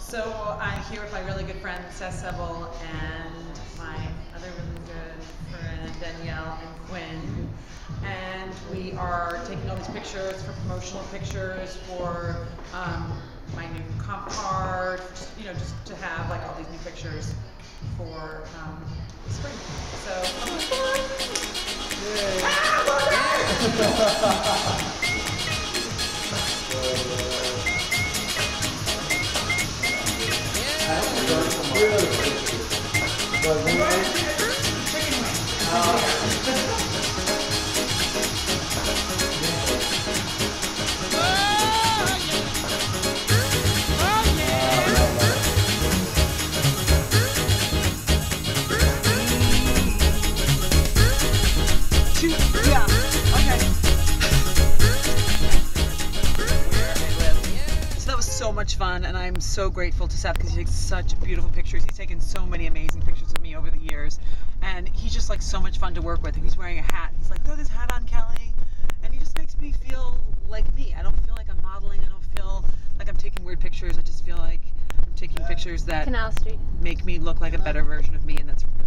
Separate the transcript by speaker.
Speaker 1: So I'm here with my really good friend Seth Sabal and my other really good friend Danielle and Quinn, and we are taking all these pictures for promotional pictures for my new comp card, just to have like all these new pictures for the spring. So so much fun, and I'm so grateful to Seth because he takes such beautiful pictures. He's taken so many amazing pictures of me over the years, and he's just like so much fun to work with. And he's wearing a hat. He's like, throw this hat on, Kelly, and he just makes me feel like me. I don't feel like I'm modeling. I don't feel like I'm taking weird pictures. I just feel like I'm taking pictures that
Speaker 2: Canal Street
Speaker 1: make me look like a better version of me, and that's really